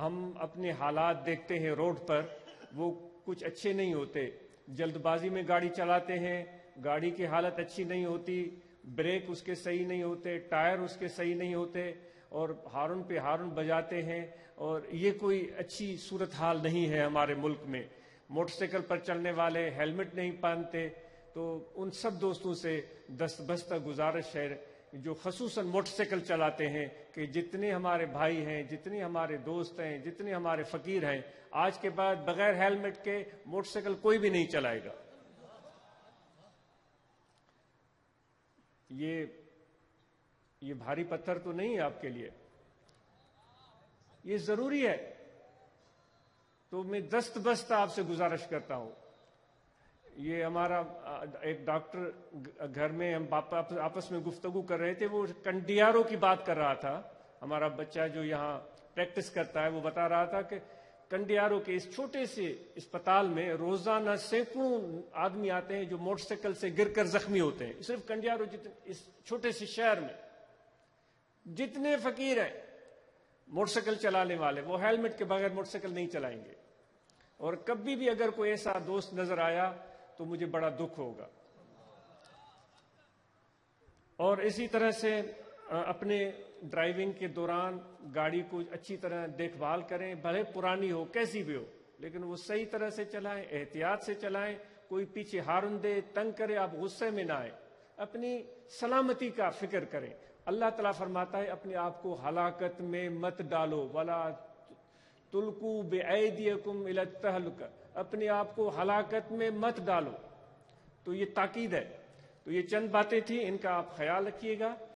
ہم اپنے حالات دیکھتے ہیں روڈ پر، وہ کچھ اچھے نہیں ہوتے. جلد بازی میں گاڑی چلاتے ہیں، گاڑی کی حالت اچھی نہیں ہوتی، بریک اس کے صحیح نہیں ہوتے، ٹائر اس کے صحیح نہیں ہوتے، اور ہارن پہ ہارن بجاتے ہیں. اور یہ کوئی اچھی صورتحال نہیں ہے ہمارے ملک میں. موٹر سائیکل پر چلنے والے ہیلمٹ نہیں پہنتے. تو ان سب دوستوں سے دستبستہ گزارش ہے جو خصوصاً موٹر سائیکل چلاتے ہیں کہ جتنے ہمارے بھائی ہیں، جتنے ہمارے دوست ہیں، جتنے ہمارے فقیر ہیں، آج کے بعد بغیر ہیلمٹ کے موٹر سائیکل کوئی بھی نہیں چلائے گا. یہ بھاری پتھر تو نہیں ہے آپ کے لیے، یہ ضروری ہے. تو میں دستبستہ آپ سے گزارش کرتا ہوں. یہ ہمارا ایک ڈاکٹر گھر میں ہم آپس میں گفتگو کر رہے تھے، وہ کنڈیارو کی بات کر رہا تھا. ہمارا بچہ جو یہاں پریکٹس کرتا ہے وہ بتا رہا تھا کہ کنڈیارو کے اس چھوٹے سے اسپتال میں روزانہ سینکڑوں آدمی آتے ہیں جو موٹر سائیکل سے گر کر زخمی ہوتے ہیں. صرف کنڈیارو اس چھوٹے سے شہر میں جتنے فقیر ہیں موٹر سائیکل چلانے والے، وہ ہیلمٹ کے بغیر موٹر سائیکل نہیں چلائیں گے. اور کبھی بھی اگر کوئی ایسا دوست نظر آیا تو مجھے بڑا دکھ ہوگا. اور اسی طرح سے اپنے ڈرائیونگ کے دوران گاڑی کو اچھی طرح دیکھ بھال کریں، بھلے پرانی ہو کیسی بھی ہو، لیکن وہ صحیح طرح سے چلائیں، احتیاط سے چلائیں. کوئی پیچھے ہارن دے، تنگ کرے، آپ غصے میں نہ آئیں. اپنی سلامتی کا فکر کریں. اللہ تعالیٰ فرماتا ہے اپنے آپ کو ہلاکت میں مت ڈالو، ولا تلقوا بأیدیکم الی التہلکہ، اپنے آپ کو ہلاکت میں مت ڈالو. تو یہ تاکید ہے. تو یہ چند باتیں تھیں، ان کا آپ خیال رکھیے گا.